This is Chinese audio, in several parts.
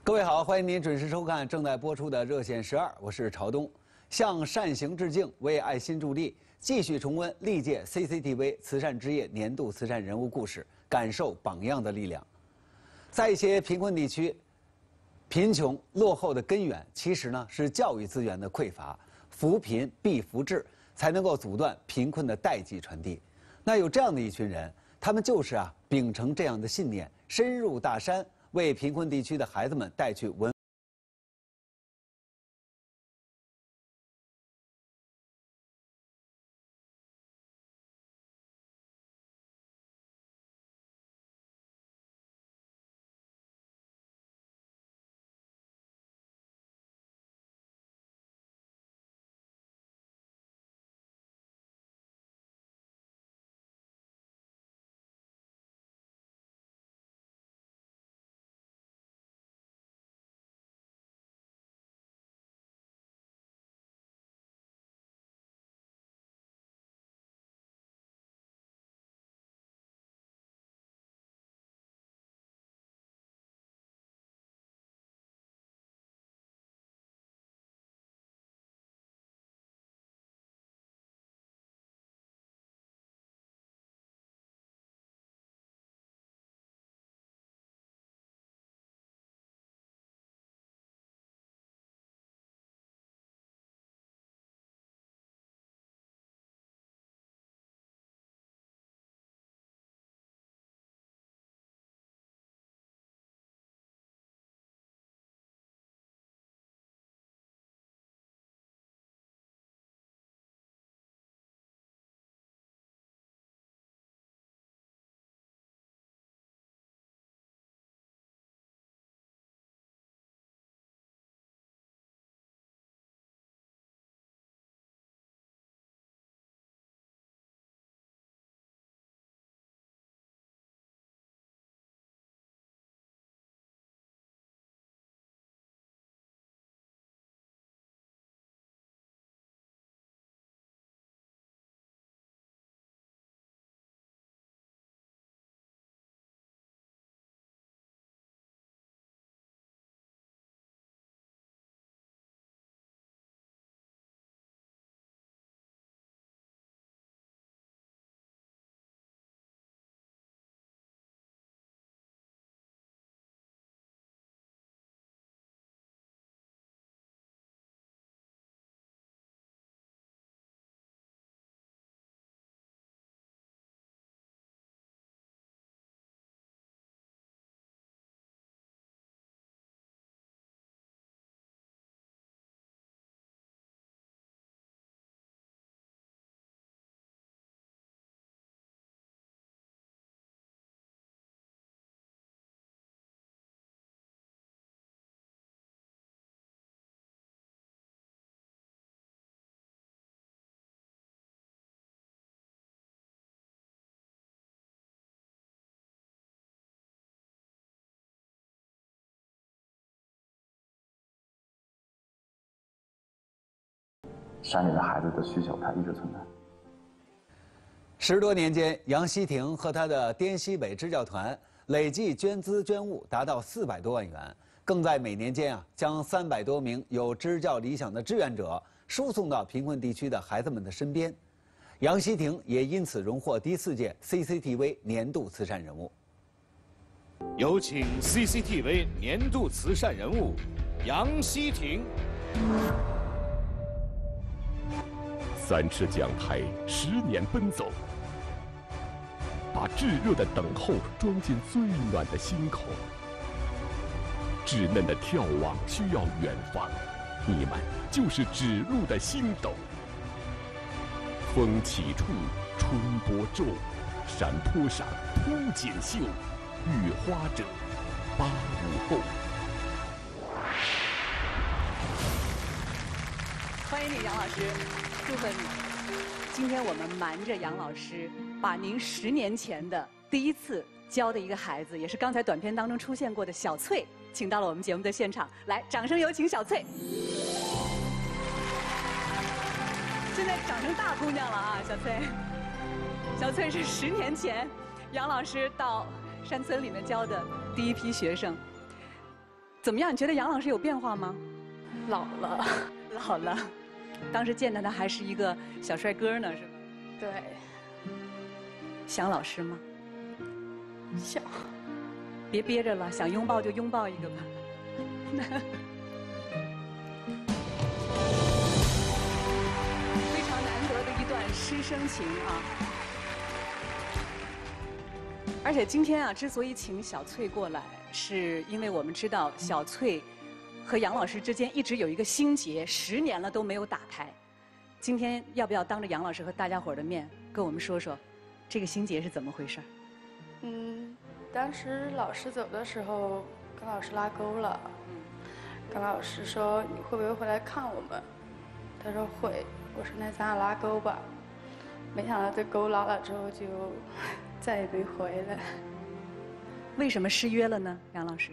各位好，欢迎您准时收看正在播出的《热线12》，我是朝东。向善行致敬，为爱心助力，继续重温历届 CCTV 慈善之夜年度慈善人物故事，感受榜样的力量。在一些贫困地区，贫穷落后的根源其实呢是教育资源的匮乏，扶贫必扶志，才能够阻断贫困的代际传递。那有这样的一群人，他们就是秉承这样的信念，深入大山，为贫困地区的孩子们带去文。 山里的孩子的需求，它一直存在。 10多年间，杨希婷和他的滇西北支教团累计捐资捐物达到400多万元，更在每年间将300多名有支教理想的志愿者输送到贫困地区的孩子们的身边。杨希婷也因此荣获第4届 CCTV 年度慈善人物。 有请 CCTV 年度慈善人物杨希婷。 3尺讲台，10年奔走，把炙热的等候装进最暖的心口。稚嫩的眺望需要远方，你们就是指路的星斗。风起处，春波骤，山坡上铺锦绣，育花者8五后。 欢迎你，杨老师。祝贺你！今天我们瞒着杨老师，把您10年前的第一次教的一个孩子，也是刚才短片当中出现过的小翠，请到了我们节目的现场。来，掌声有请小翠。现在长成大姑娘了啊，小翠。小翠是10年前杨老师到山村里面教的第一批学生。 怎么样？你觉得杨老师有变化吗？ 老了， 老了。当时见到他还是一个小帅哥呢，是吧？ 对， 想老师吗？ 想。 别憋着了，想拥抱就拥抱一个吧。非常难得的一段师生情啊！而且今天啊，之所以请小翠过来，是因为我们知道小翠和杨老师之间一直有一个心结，10年了都没有打开。今天要不要当着杨老师和大家伙儿的面跟我们说说，这个心结是怎么回事？ 当时老师走的时候，跟老师拉钩了。跟老师说你会不会回来看我们？他说会。我说那咱俩拉钩吧。没想到这钩拉了之后就再也没回来。 为什么失约了呢，杨老师？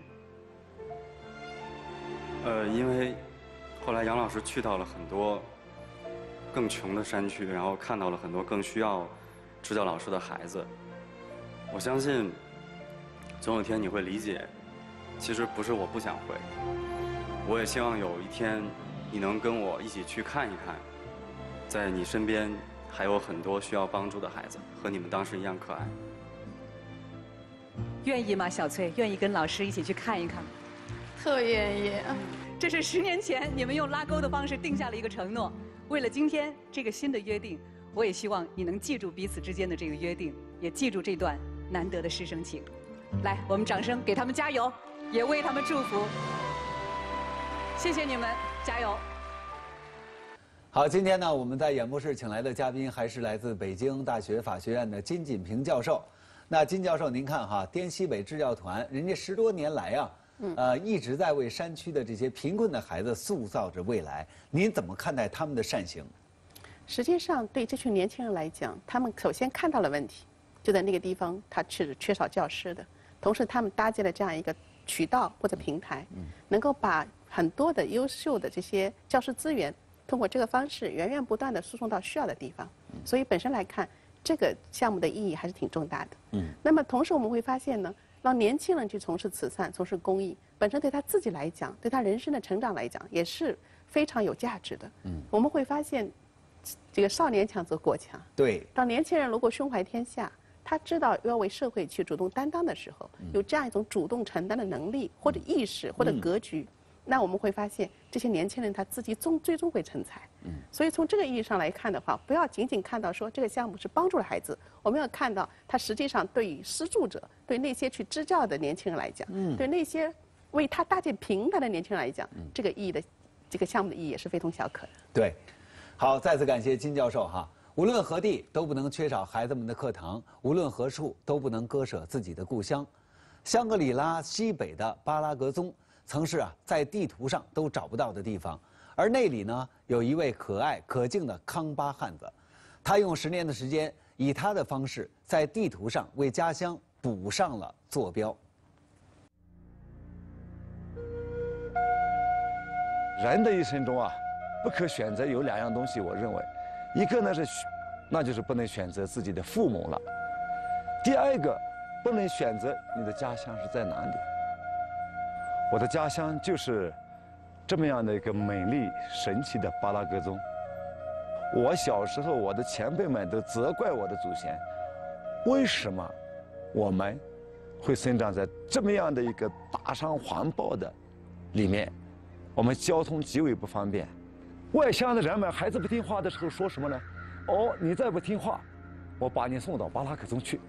因为后来杨老师去到了很多更穷的山区，然后看到了很多更需要支教老师的孩子。我相信总有一天你会理解，其实不是我不想回，我也希望有一天你能跟我一起去看一看，在你身边还有很多需要帮助的孩子，和你们当时一样可爱。 愿意吗，小翠？愿意跟老师一起去看一看吗？ 特愿意。 这是10年前你们用拉钩的方式定下了一个承诺。为了今天这个新的约定，我也希望你能记住彼此之间的这个约定，也记住这段难得的师生情。来，我们掌声给他们加油，也为他们祝福。谢谢你们，加油！ 好，今天呢，我们在演播室请来的嘉宾还是来自北京大学法学院的金锦平教授。那金教授，您看哈，滇西北支教团，人家10多年来啊，一直在为山区的这些贫困的孩子塑造着未来。您怎么看待他们的善行？ 实际上，对这群年轻人来讲，他们首先看到了问题，就在那个地方，他是缺少教师的。同时，他们搭建了这样一个渠道或者平台，能够把很多的优秀的这些教师资源，通过这个方式源源不断地输送到需要的地方。所以本身来看，这个项目的意义还是挺重大的。那么同时我们会发现呢，让年轻人去从事慈善、从事公益，本身对他自己来讲，对他人生的成长来讲，也是非常有价值的。我们会发现，这个少年强则国强。 对。 当年轻人如果胸怀天下，他知道要为社会去主动担当的时候，有这样一种主动承担的能力或者意识或者格局，那我们会发现这些年轻人他自己最终会成才。所以从这个意义上来看的话，不要仅仅看到说这个项目是帮助了孩子，我们要看到它实际上对于施助者，对那些去支教的年轻人来讲，对那些为他搭建平台的年轻人来讲，这个意义的这个项目的意义也是非同小可的。 对，好，再次感谢金教授哈。无论何地都不能缺少孩子们的课堂，无论何处都不能割舍自己的故乡。香格里拉西北的巴拉格宗曾是在地图上都找不到的地方，而那里呢有一位可爱可敬的康巴汉子，他用10年的时间，以他的方式在地图上为家乡补上了坐标。 人的一生中不可选择有2样东西，我认为，一个呢那就是不能选择自己的父母了，第二个不能选择你的家乡是在哪里。我的家乡就是这么样的一个美丽神奇的巴拉格宗。我小时候，我的前辈们都责怪我的祖先，为什么我们会生长在这么样的一个大山环抱的里面，我们交通极为不方便。外乡的人们孩子不听话的时候说什么呢？哦，你再不听话，我把你送到巴拉格宗去。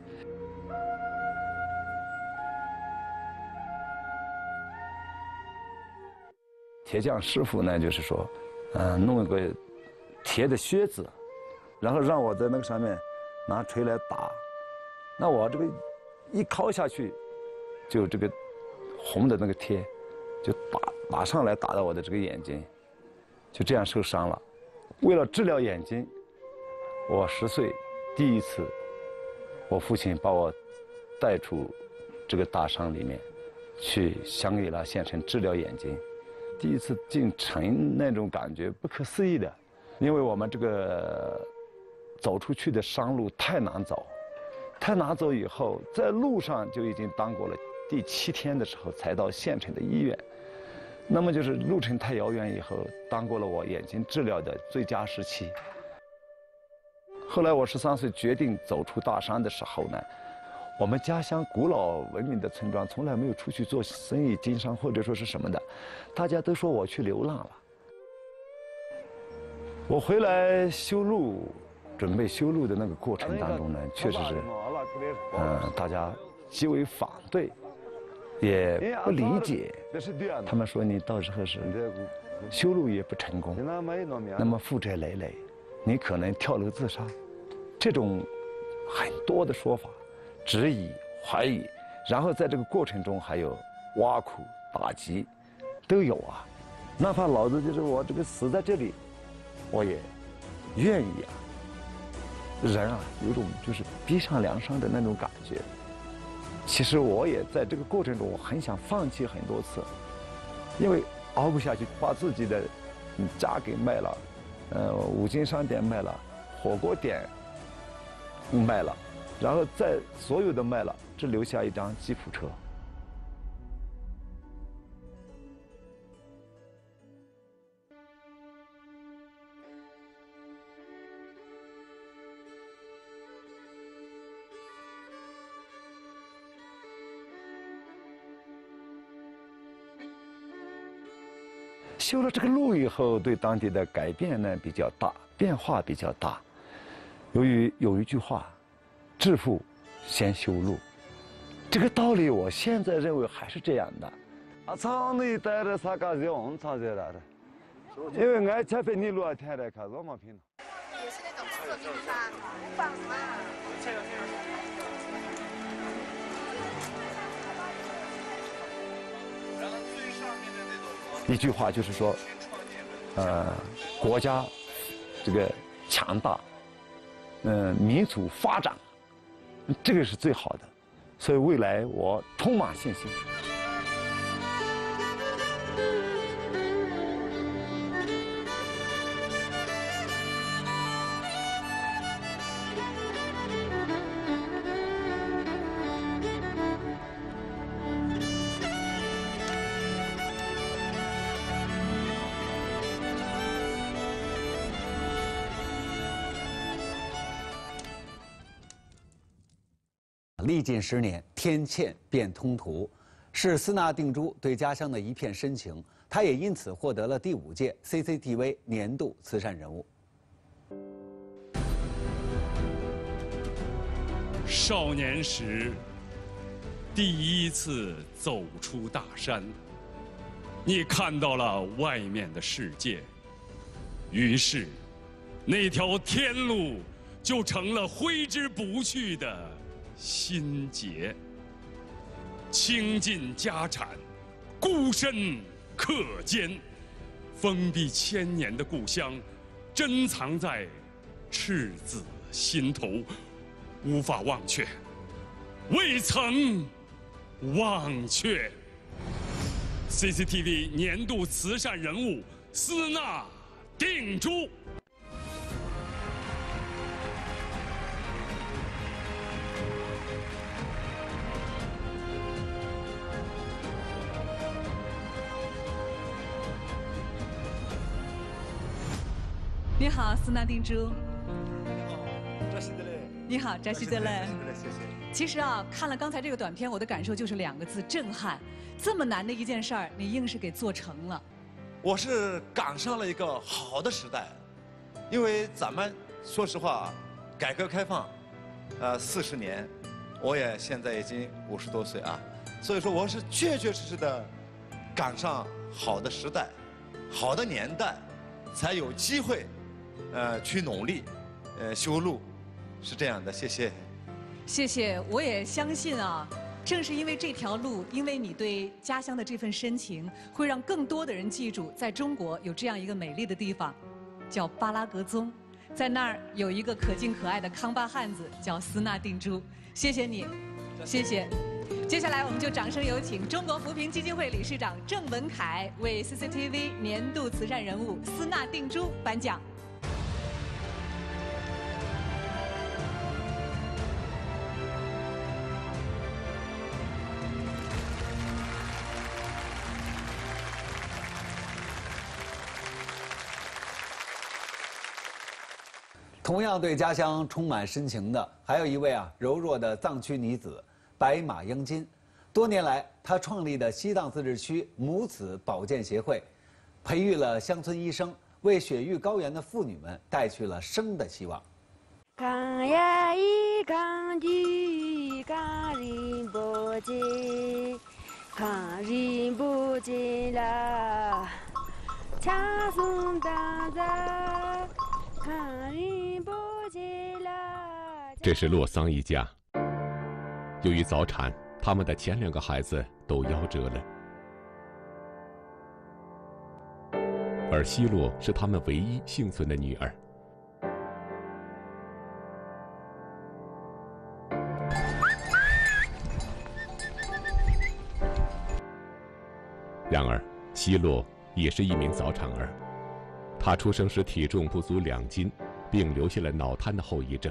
铁匠师傅呢，就是说，弄一个铁的靴子，然后让我在那个上面拿锤来打，那我这个一敲下去，就这个红的那个铁就打上来，打到我的这个眼睛，就这样受伤了。为了治疗眼睛，我10岁第一次，我父亲把我带出这个大山里面，去香格里拉县城治疗眼睛。第一次进城那种感觉不可思议的，因为我们这个走出去的山路太难走，太难走以后，在路上就已经耽搁了第7天的时候才到县城的医院。 那么就是路程太遥远以后，当过了我眼睛治疗的最佳时期。后来我13岁决定走出大山的时候呢，我们家乡古老文明的村庄从来没有出去做生意、经商或者说是什么的，大家都说我去流浪了。我回来修路，准备修路的那个过程当中呢，确实是，大家极为反对，也不理解。他们说你到时候是修路也不成功，那么负债累累，你可能跳楼自杀，这种很多的说法，质疑、怀疑，然后在这个过程中还有挖苦、打击，都有啊。哪怕老子就是我这个死在这里，我也愿意啊。人啊，有种就是逼上梁山的那种感觉。其实我也在这个过程中，我很想放弃很多次，因为熬不下去，把自己的家给卖了，五金商店卖了，火锅店卖了，然后再所有的卖了，只留下一张吉普车。修了这个路以后，对当地的改变呢比较大，变化比较大。由于有一句话，致富先修路，这个道理我现在认为还是这样的。因为俺这边你路天的看我们平。 也是那种色泥巴，无纺嘛。 一句话就是说，国家这个强大，民族发展，这个是最好的，所以未来我充满信心。 历尽10年，天堑变通途，是斯纳定珠对家乡的一片深情。他也因此获得了第5届 CCTV 年度慈善人物。 少年时，第一次走出大山，你看到了外面的世界，于是，那条天路就成了挥之不去的心结。倾尽家产，孤身克艰，封闭1000年的故乡，珍藏在赤子心头，无法忘却，未曾忘却。CCTV 年度慈善人物斯纳定珠。 你好，斯纳定珠。你好，扎西德勒。 谢谢。 其实啊，看了刚才这个短片，我的感受就是2个字：震撼。这么难的一件事儿，你硬是给做成了。 我是赶上了一个好的时代，因为咱们说实话，改革开放，40年，我也现在已经50多岁啊，所以说我是确确实实的赶上好的时代，好的年代，才有机会，去努力，修路，是这样的。谢谢。 谢谢，我也相信啊，正是因为这条路，因为你对家乡的这份深情，会让更多的人记住，在中国有这样一个美丽的地方，叫巴拉格宗，在那儿有一个可敬可爱的康巴汉子，叫斯纳定珠。谢谢你，谢谢。接下来我们就掌声有请中国扶贫基金会理事长郑文凯为 CCTV 年度慈善人物斯纳定珠颁奖。 同样对家乡充满深情的，还有一位柔弱的藏区女子白马央金。多年来，她创立的西藏自治区母子保健协会，培育了乡村医生，为雪域高原的妇女们带去了生的希望。 这是洛桑一家。由于早产，他们的前2个孩子都夭折了，而希洛是他们唯一幸存的女儿。然而，希洛也是一名早产儿，她出生时体重不足2斤，并留下了脑瘫的后遗症。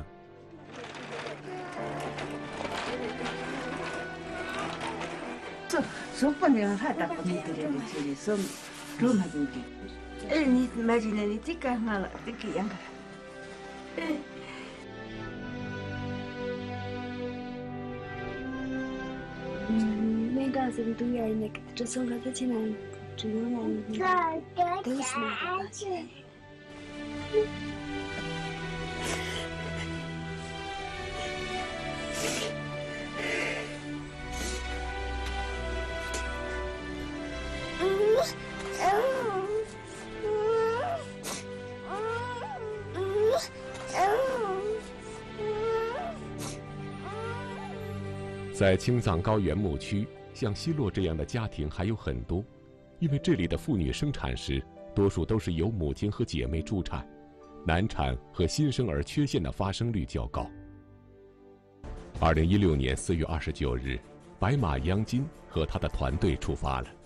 在青藏高原牧区，像希洛这样的家庭还有很多，因为这里的妇女生产时，多数都是由母亲和姐妹助产，难产和新生儿缺陷的发生率较高。2016年4月29日，白马央金和他的团队出发了。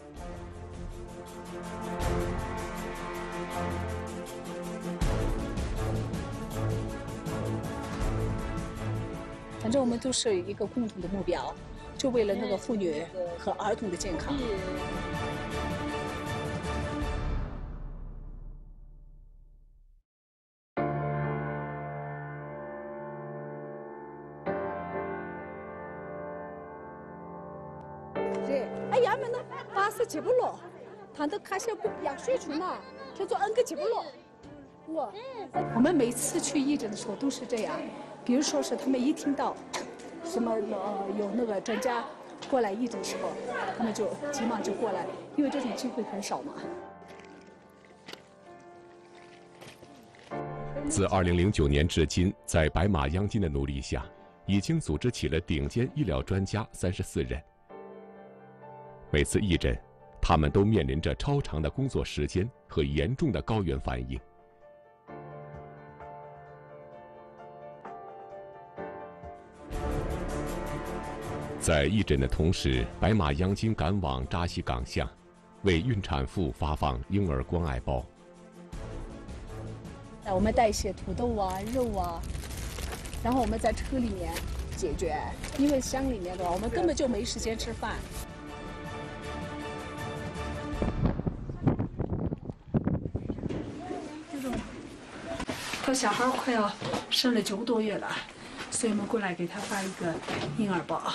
反正我们都是一个共同的目标，就为了那个妇女和儿童的健康。哎呀，们那80几不了，他都开销不压水出嘛，他说个几不了。我们每次去义诊的时候都是这样。比如说是他们一听到什么有那个专家过来义诊的时候，他们就急忙就过来，因为这种机会很少嘛。 自2009年至今，在白马央金的努力下，已经组织起了顶尖医疗专家34人。每次义诊，他们都面临着超长的工作时间和严重的高原反应。在义诊的同时，白马央金赶往扎西港巷，为孕产妇发放婴儿关爱包。 我们带一些土豆啊、肉啊，然后我们在车里面解决，因为乡里面的话，我们根本就没时间吃饭。他小孩快要生了9个多月了。所以我们过来给他发一个婴儿包。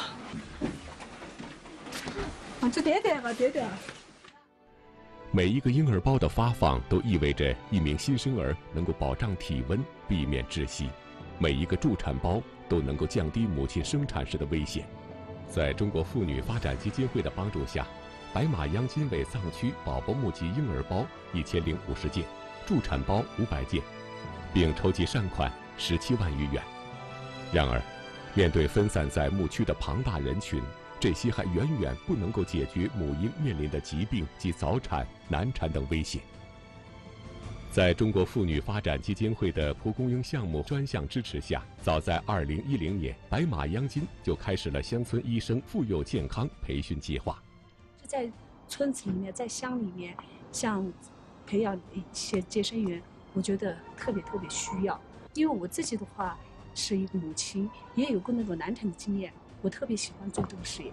这点吧，点。 每一个婴儿包的发放都意味着一名新生儿能够保障体温，避免窒息；每一个助产包都能够降低母亲生产时的危险。在中国妇女发展基金会的帮助下，白马央金为藏区宝宝募集婴儿包1050件，助产包500件，并筹集善款17万余元。然而，面对分散在牧区的庞大人群，这些还远远不能够解决母婴面临的疾病及早产、难产等危险。在中国妇女发展基金会的蒲公英项目专项支持下，早在2010年，白马央金就开始了乡村医生妇幼健康培训计划。 在村子里面，在乡里面，像培养一些接生员，我觉得特别需要。因为我自己的话是一个母亲，也有过那种难产的经验，我特别喜欢做这个事业。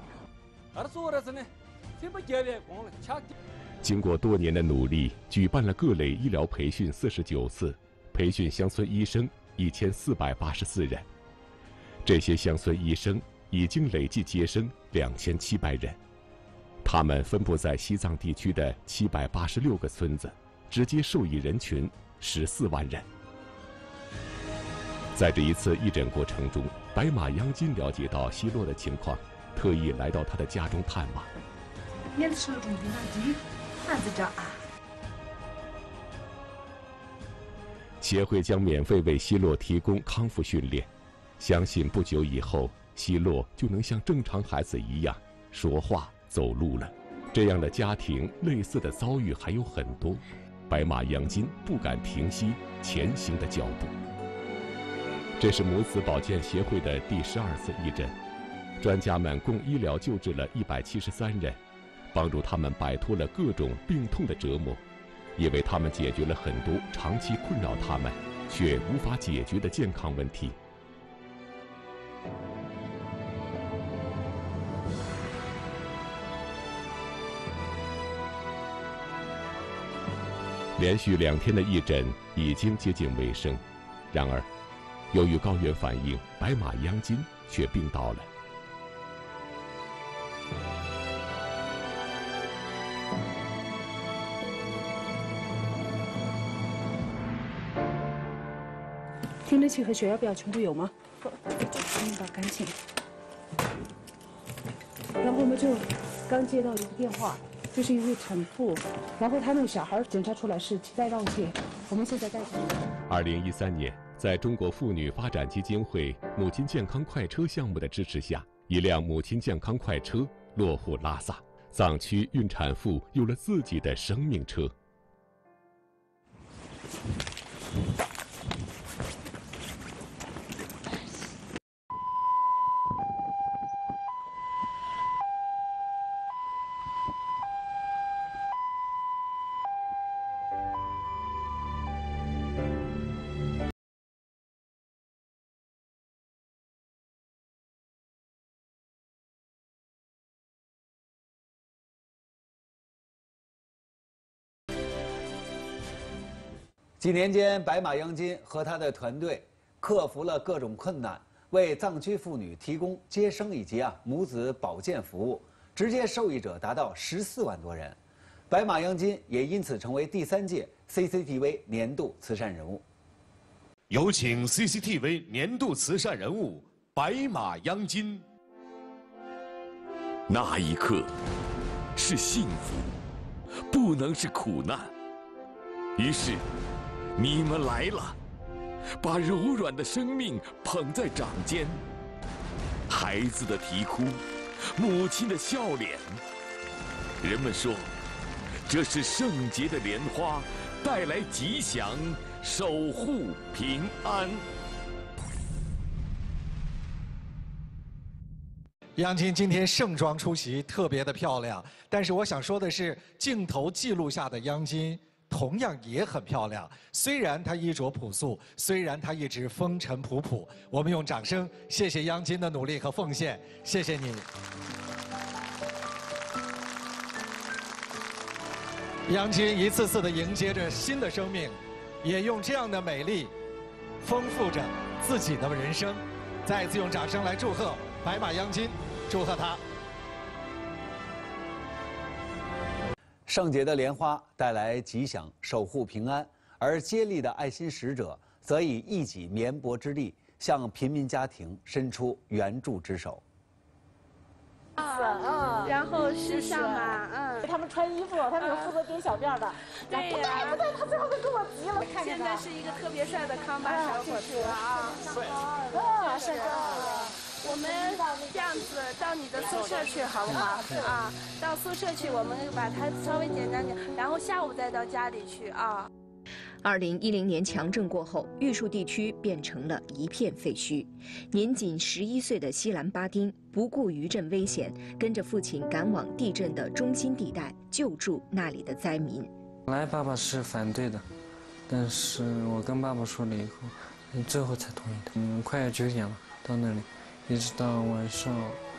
经过多年的努力，举办了各类医疗培训49次， 培训乡村医生1484人。这些乡村医生已经累计接生2700人，他们分布在西藏地区的786个村子，直接受益人群14万人。在这一次义诊过程中，白马央金了解到希洛的情况，特意来到他的家中探望。 你的手中的垃圾看着这啊。 协会将免费为希洛提供康复训练，相信不久以后，希洛就能像正常孩子一样说话、走路了。这样的家庭类似的遭遇还有很多，白马央金不敢停息前行的脚步。这是母子保健协会的第12次义诊，专家们共医疗救治了173人，帮助他们摆脱了各种病痛的折磨，也为他们解决了很多长期困扰他们却无法解决的健康问题。连续2天的义诊已经接近尾声，然而，由于高原反应，白马央金却病倒了。 听诊器和血压表全部有吗？把干净。然后我们就刚接到一个电话，就是一位产妇，然后她那个小孩检查出来是脐带绕血，我们现在带上。 2013年，在中国妇女发展基金会母亲健康快车项目的支持下，一辆母亲健康快车落户拉萨，藏区孕产妇有了自己的生命车。 几年间，白马央金和他的团队克服了各种困难，为藏区妇女提供接生以及母子保健服务，直接受益者达到14万多人。白马央金也因此成为第3届 CCTV 年度慈善人物。 有请 CCTV 年度慈善人物白马央金。 那一刻是幸福，不能是苦难。于是，你们来了，把柔软的生命捧在掌间，孩子的啼哭，母亲的笑脸。人们说，这是圣洁的莲花，带来吉祥，守护平安。 央金今天盛装出席，特别的漂亮。但是我想说的是，镜头记录下的央金同样也很漂亮。虽然她衣着朴素，虽然她一直风尘仆仆，我们用掌声谢谢央金的努力和奉献，谢谢你。央金一次次地迎接着新的生命，也用这样的美丽丰富着自己的人生。再一次用掌声来祝贺白马央金，祝贺她。 圣洁的莲花带来吉祥，守护平安，而接力的爱心使者则以一己绵薄之力向贫民家庭伸出援助之手。 然后是上马， 他们穿衣服，他们有负责点小辫的。 对呀， 不对，他最后都跟我急了，看见现在是一个特别帅的康巴小伙子啊， 帅哥。 我们这样子到你的宿舍去好不好？啊，到宿舍去，我们把它稍微简单点，然后下午再到家里去啊。 2010年强震过后，玉树地区变成了一片废墟。年仅11岁的西兰巴丁不顾余震危险，跟着父亲赶往地震的中心地带，救助那里的灾民。 本来爸爸是反对的，但是我跟爸爸说了以后，最后才同意的。快9点了，到那里，一直到晚上好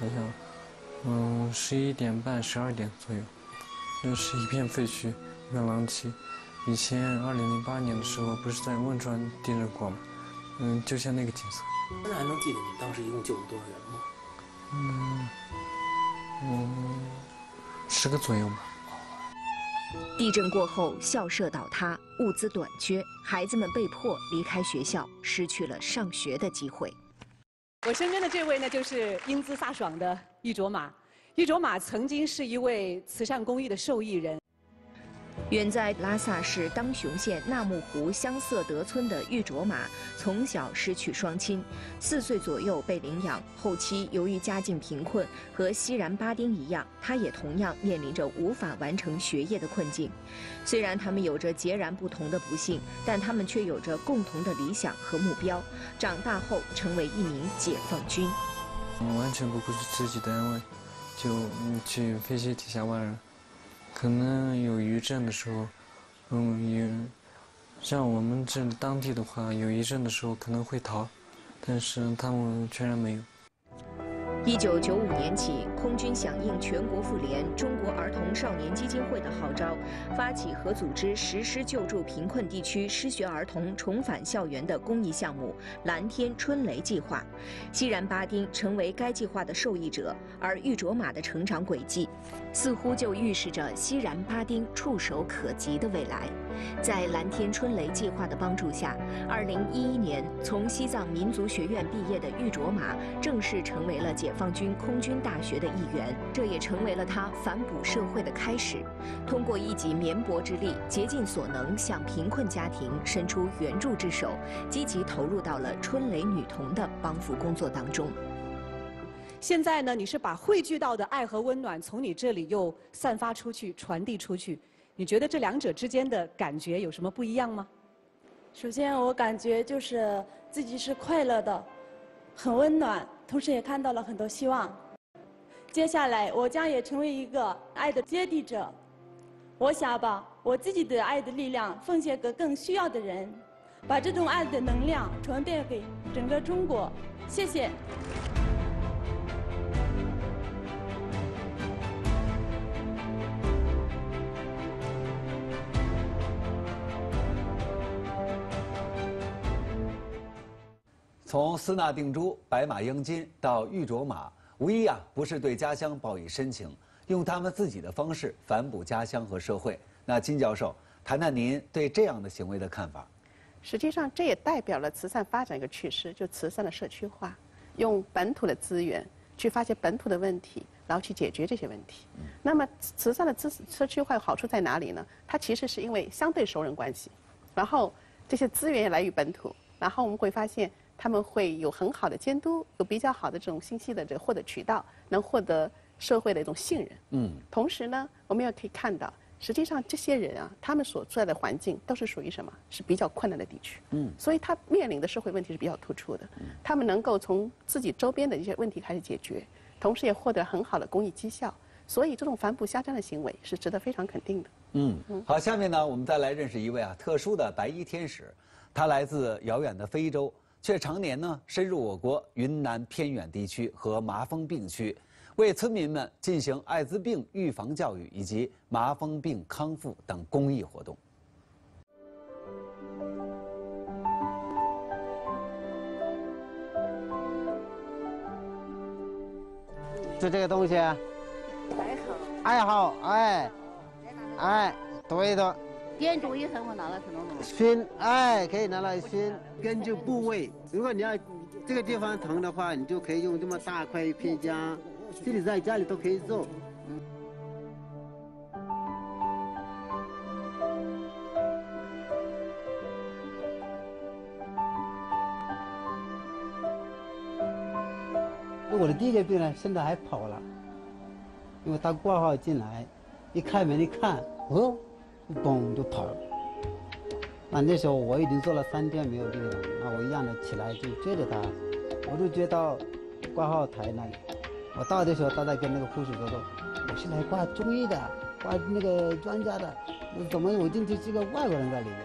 像11点半、12点左右，就是一片废墟，一片狼藉。 以前2008年的时候，不是在汶川地震过吗？就像那个景色。 那还能记得你当时一共救了多少人吗 ？10个左右吧。 地震过后，校舍倒塌，物资短缺，孩子们被迫离开学校，失去了上学的机会。 我身边的这位呢，就是英姿飒爽的玉卓玛。玉卓玛曾经是一位慈善公益的受益人。 远在拉萨市当雄县纳木湖香色德村的玉卓玛，从小失去双亲，4岁左右被领养，后期由于家境贫困，和西然巴丁一样，他也同样面临着无法完成学业的困境。虽然他们有着截然不同的不幸，但他们却有着共同的理想和目标，长大后成为一名解放军。 完全不顾自己的安危，就去飞机底下挖人。可能有余震的时候，像我们这当地的话，有余震的时候可能会逃，但是他们全然没有。 1995年起，空军响应全国妇联、中国儿童少年基金会的号召，发起和组织实施救助贫困地区失学儿童重返校园的公益项目“蓝天春雷计划”。西然巴丁成为该计划的受益者，而玉卓玛的成长轨迹，似乎就预示着西然巴丁触手可及的未来。在蓝天春雷计划的帮助下，2011年从西藏民族学院毕业的玉卓玛正式成为了解放军空军大学的一员，这也成为了他反哺社会的开始。通过一己绵薄之力，竭尽所能向贫困家庭伸出援助之手，积极投入到了春雷女童的帮扶工作当中。 现在呢，你是把汇聚到的爱和温暖从你这里又散发出去、传递出去。你觉得这两者之间的感觉有什么不一样吗？ 首先，我感觉就是自己是快乐的，很温暖，同时也看到了很多希望。接下来，我将也成为一个爱的接地者。我想把我自己的爱的力量奉献给更需要的人，把这种爱的能量传遍给整个中国。谢谢。 从斯纳定珠、白马英金到玉卓玛，无一不是对家乡报以深情，用他们自己的方式反哺家乡和社会。那金教授，谈谈您对这样的行为的看法？ 实际上，这也代表了慈善发展一个趋势，就慈善的社区化，用本土的资源去发现本土的问题，然后去解决这些问题。那么，慈善的社区化好处在哪里呢？它其实是因为相对熟人关系，然后这些资源也来于本土，然后我们会发现。他们会有很好的监督，有比较好的这种信息的获得渠道，能获得社会的一种信任。同时呢，我们也可以看到，实际上这些人啊，他们所在的环境都是属于什么？是比较困难的地区。所以他面临的社会问题是比较突出的。他们能够从自己周边的一些问题开始解决，同时也获得很好的公益绩效。所以这种反哺乡乡的行为是值得非常肯定的。 好，下面呢，我们再来认识一位特殊的白衣天使，他来自遥远的非洲。却常年呢深入我国云南偏远地区和麻风病区，为村民们进行艾滋病预防教育以及麻风病康复等公益活动。 就这个东西，爱好，哎，对的。 点缀以后我拿来去弄弄。 熏，可以拿来熏。根据部位，如果你要这个地方疼的话，你就可以用这么大块一片姜，自己在家里都可以做。我的第一个病人现在还跑了，因为他挂号进来，一开门一看，哦。嘣就跑了，那时候我已经做了3天没有病了，那我一样的起来就追着他，我就追到挂号台那里，我到的时候他在跟那个护士说我是来挂中医的，挂那个专家的，怎么我进去是个外国人在里面？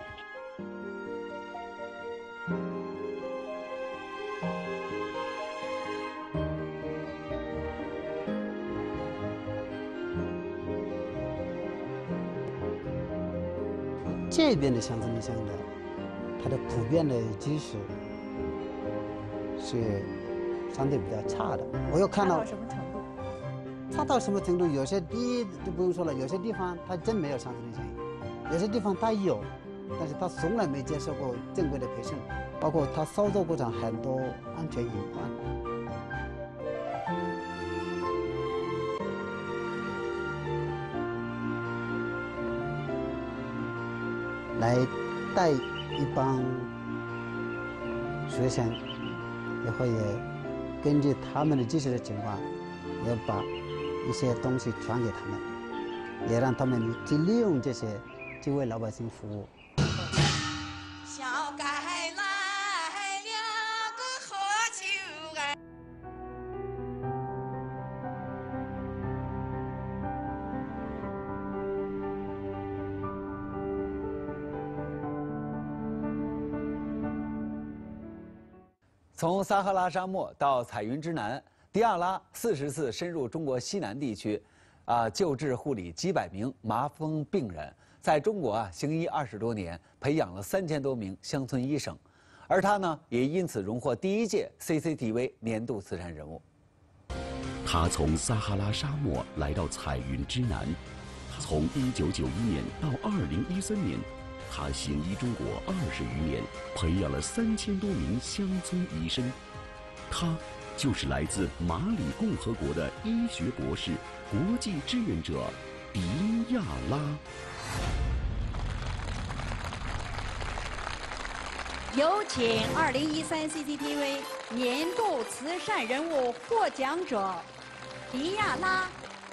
这边的乡村里乡的，它的普遍的知识是相对比较差的。我又看到差到什么程度？ 差到什么程度？有些就不用说了，有些地方它真没有乡村里乡，有些地方它有，但是他从来没接受过正规的培训，包括他操作过程很多安全隐患。来带一帮学生，以后也根据他们的知识的情况，也把一些东西传给他们，也让他们去利用这些，去为老百姓服务。 小街来了个好酒哎。 从撒哈拉沙漠到彩云之南，迪亚拉40次深入中国西南地区，救治护理几百名麻风病人，在中国行医20多年，培养了3000多名乡村医生，而他呢，也因此荣获第1届 CCTV 年度慈善人物。 他从撒哈拉沙漠来到彩云之南，从1991年到2013年。他行医中国20余年，培养了3000多名乡村医生。他就是来自马里共和国的医学博士、国际志愿者迪亚拉。 有请2013 CCTV 年度慈善人物获奖者迪亚拉。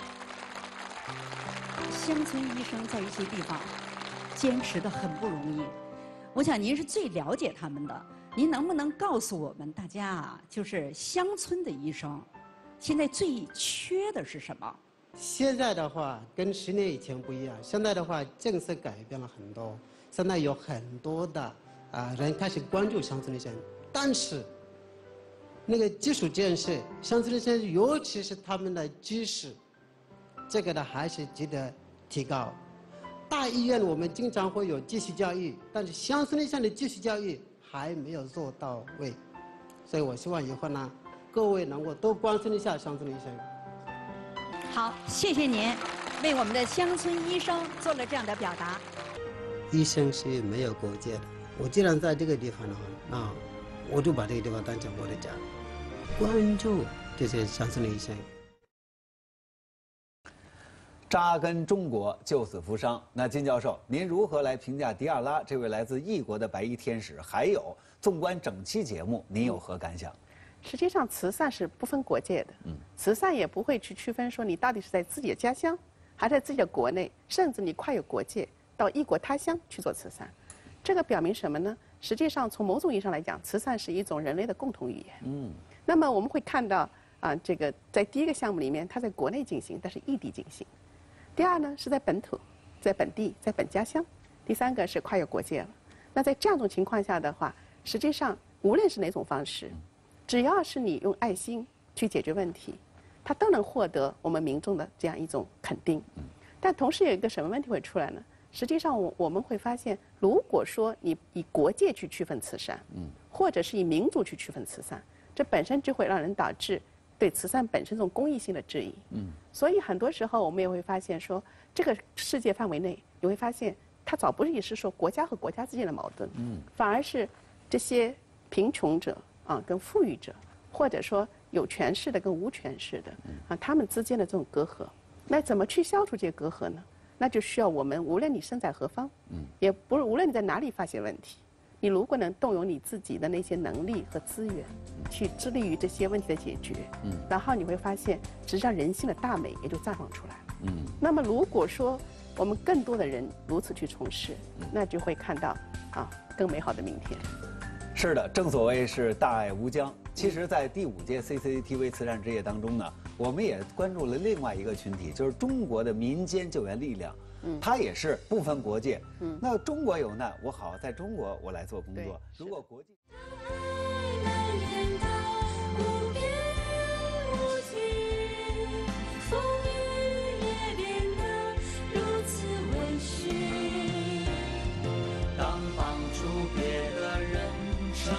乡村医生在一些地方坚持的很不容易，我想您是最了解他们的，您能不能告诉我们大家啊，就是乡村的医生，现在最缺的是什么？ 现在的话跟10年以前不一样，现在的话政策改变了很多，现在有很多的人开始关注乡村医生，但是那个基础建设，乡村医生尤其是他们的知识，这个呢还是值得提高。大医院我们经常会有继续教育，但是乡村医生的继续教育还没有做到位，所以我希望以后呢，各位能够多关心一下乡村医生。 好，谢谢您为我们的乡村医生做了这样的表达。 医生是没有国界的，我既然在这个地方的话，那我就把这个地方当成我的家，关注这些乡村的医生。 扎根中国，救死扶伤。那金教授，您如何来评价迪亚拉这位来自异国的白衣天使？还有，纵观整期节目，您有何感想？ 实际上，慈善是不分国界的。慈善也不会去区分说你到底是在自己的家乡，还是在自己的国内，甚至你跨越国界到异国他乡去做慈善。这个表明什么呢？实际上，从某种意义上来讲，慈善是一种人类的共同语言。那么我们会看到这个在第一个项目里面，它在国内进行，但是异地进行。第二呢，是在本土，在本地，在本家乡。第三个是跨越国界了。那在这样一种情况下的话，实际上无论是哪种方式，只要是你用爱心去解决问题，它都能获得我们民众的这样一种肯定。但同时有一个什么问题会出来呢？实际上我们会发现，如果说你以国界去区分慈善，或者是以民族去区分慈善，这本身就会让人导致对慈善本身这种公益性的质疑。所以很多时候我们也会发现说，这个世界范围内，你会发现它早不是说国家和国家之间的矛盾，反而是这些贫穷者跟富裕者，或者说有权势的跟无权势的他们之间的这种隔阂。那怎么去消除这些隔阂呢？那就需要我们，无论你身在何方，也不是无论你在哪里发现问题，你如果能动用你自己的那些能力和资源，去致力于这些问题的解决，然后你会发现，实际上人性的大美也就绽放出来了。那么如果说我们更多的人如此去从事，那就会看到更美好的明天。 是的，正所谓是大爱无疆。其实，在第5届 CCTV 慈善之夜当中呢，我们也关注了另外一个群体，就是中国的民间救援力量。它也是不分国界。那中国有难，我好在中国我来做工作。如果国际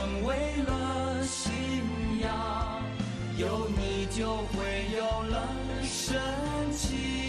为了信仰，有你就会有了生机。